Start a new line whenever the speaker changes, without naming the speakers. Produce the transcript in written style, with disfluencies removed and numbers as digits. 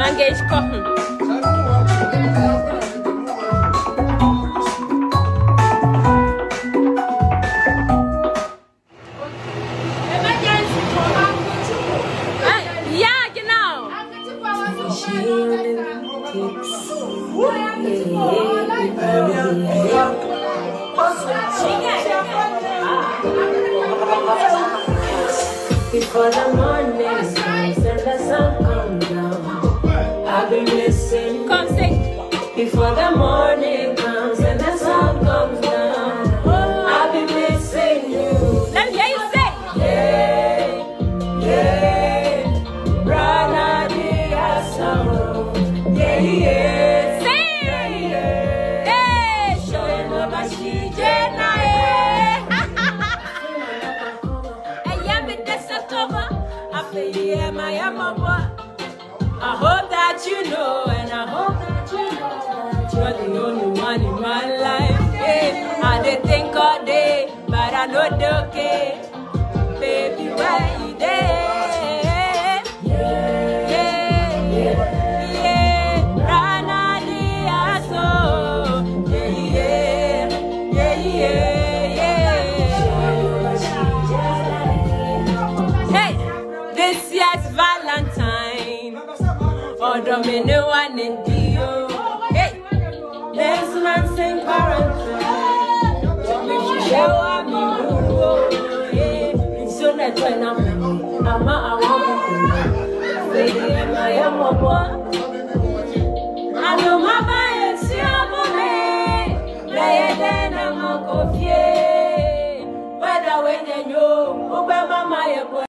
Engage cotton.
Before the morning comes and the sun comes down, I'll be missing.
Come sing.
Before the morning comes and the sun comes down, I'll be missing you.
Let me hear you say.
Yeah, yeah, brother, dear sorrow. Yeah, yeah.
Sing. Hey, show you no bashi jena. I hope that you know, and I hope that you know that you're the only one in my life. Yeah. I did think all day, but I know they okay. Baby, where you there? Yeah, yeah, yeah, yeah. Rana dia so. Yeah, yeah, yeah, yeah. Hey, this year's Valentine. Oh, domino one in Dio. Hey, next man sing quarantine. Show me, yeah. So that's when I'm a woman. Baby, I am a boy.